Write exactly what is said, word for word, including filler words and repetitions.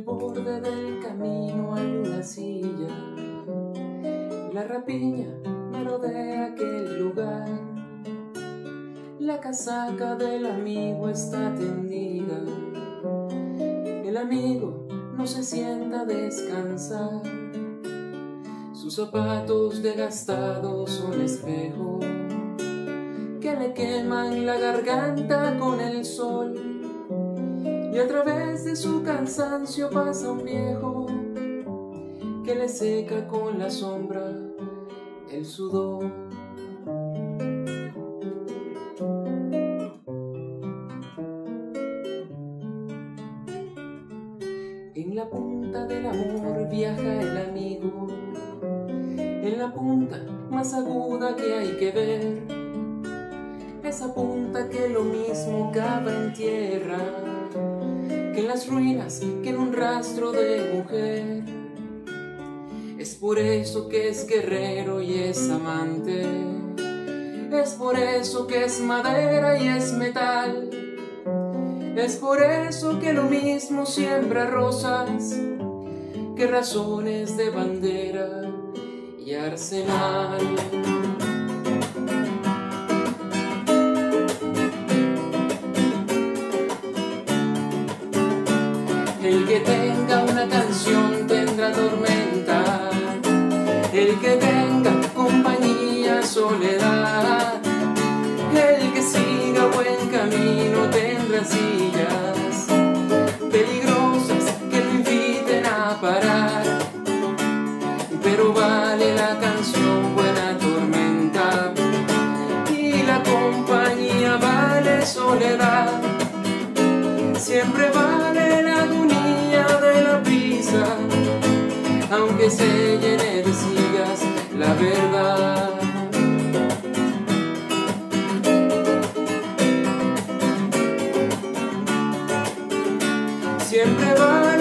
borde del camino hay una silla. La rapiña merodea aquel lugar. La casaca del amigo está tendida. El amigo no se sienta a descansar. Sus zapatos desgastados son espejo que le queman la garganta con el sol. Y a través de su cansancio pasa un viejo que le seca con la sombra el sudor. En la punta del amor viaja el amigo, en la punta más aguda que hay que ver, esa punta que lo mismo cava en tierra que en las ruinas, que en un rastro de mujer. Es por eso que es guerrero y es amante, es por eso que es madera y es metal, es por eso que lo mismo siembra rosas que razones de bandera y arsenal. El que tenga una canción tendrá tormenta, el que tenga compañía soledad, el que siga buen camino tendrá sillas peligrosas que lo inviten a parar, pero vale la canción buena tormenta y la compañía vale soledad. Siempre vale la agonía de la prisa, aunque se llene de sillas la verdad. Siempre vale